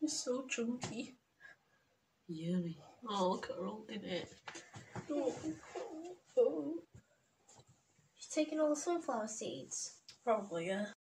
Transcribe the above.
It's so chunky. Yummy. Oh, look at her holding it. She's taking all the sunflower seeds. Probably, yeah.